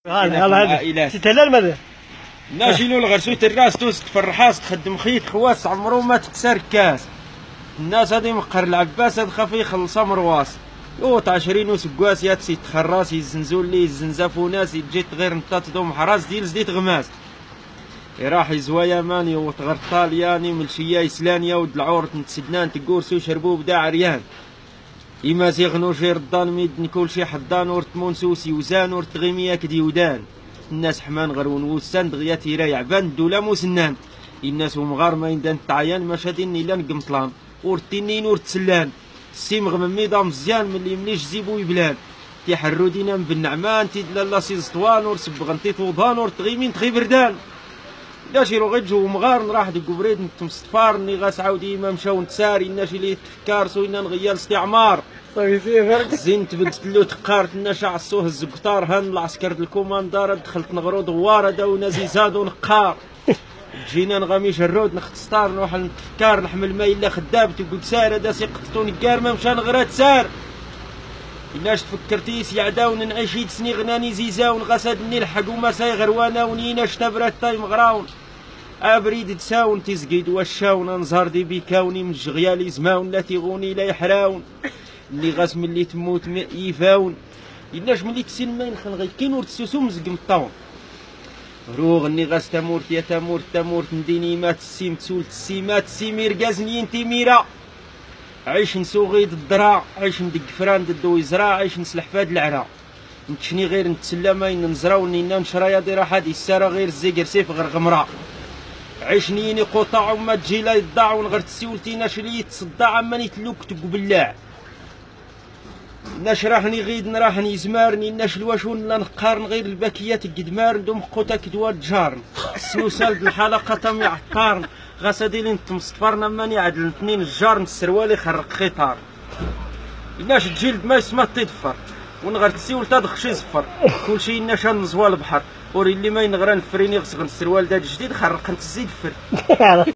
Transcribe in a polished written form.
هذا تتهلل ماذا؟ ناجيلو الغرسوت الراس توس تفرحاس تخدم خيط خواس عمرو ما تكسر كاس. الناس هادي مقر العباس هاد خافي يخلصها مرواس. يوط 20 وسكواس يا تسي تخراس يزنزول لي يزنزافو ناس يجي غير نتا تدوم حراس ديال زديت غماس. راح يزوايا ماني وتغر طالياني ملشيه يسلانيا ود العور نتسدنان تقورسو شربو بدا عريان. إما زيغنو شي ردان ميدن كلشي حضان ورتمون سوسي وزان ورتغيميا كديودان. الناس حمان غرون وسان دغيا تيرا يعبان دولا موسنان. الناس ومغار ما يندان تعيان ما شادين نيلان قمطلان ورتينين ورتسلان. السي مغممي دا مزيان ملي مليش زيبو يبلان. تيحرو دينا بالنعمان تيدلالا سي زطوان ورسبغن تيطوضان ورتغيمين تغي بردان. لا شي روغيت جو مغار نراح ديك بريد نتمستفار ني غاس عاودي ما مشاو نتساري الناس اللي تفكار سوينا نغيال الاستعمار. زين تبدلو تقارت الناس عصوه الزقطار هان العسكر الكوماندار دخلت نغرو دواره داونا زيزادو نقار. جينا نغاميش الرود نختستار نروح نتفكار نحمل ماي الا خدام تقول سار هذا سيقطوني كار ما مشى نغرات سار. إلاش تفكرتي سي عداون نعيش يدسني غناني زيزاون غسادني الحق وما ساي غروانه ونينا شتبرات تاي مغراون. ابريد تساون تزقيد وشاون انزار دي بيكاوني من جغيالي زماون لا تيغوني لا يحراون. اللي غاس ملي تموت يفاون. إلاش ملي تسين ما ينخن غير كين ورتسوسو مزق مطاون. روغ اني غاس تمورت يا تمورت تمورت نديني مات السيم تسولت السيمات السيمير كازني انتي ميرا. عيش نسوغي الدرا عيش ندق فران ددو يزرا عيش نسلح فهاد العرا. نتشني غير نتسلى ماين نزراو نينا نشرايا ديرا حادي السارة غير الزيقر سيف غير غمرا. عيش نيني قطع وما تجي لا يضاع ونغير تسيولتي ناش اللي يتصدع عماني تلوك تقبلاع. ناش راحني غيد نراحني زمارني ناش الواشون لا نقارن غير الباكيات القدمار ندوم قوتا كدوار جارن. السنوسال بالحلقة تم يعقارن. غاسادي لي نتمصفرنا ماني عدل اثنين الجار السروال يخرق خيطار. الناش الجلد ما يسمى تيدفر ونغير تسيول تدخشي زفر. كلشي الناش نزوال البحر وري اللي ما ينغران فريني غسغن السروال دا جديد خرق نتزيد فر.